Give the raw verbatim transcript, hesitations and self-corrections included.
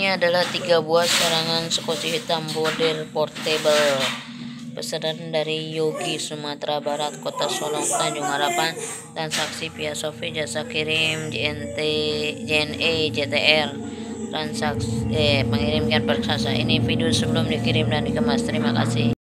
Ini adalah tiga buah serangan skoci hitam border portable. Pesanan dari Yogi Sumatera Barat, Kota Solong, Tanjung Harapan. Transaksi via Shopee, jasa kirim J N T, J N E, J T R. Transaksi eh, mengirimkan perkasa. Ini video sebelum dikirim dan dikemas. Terima kasih.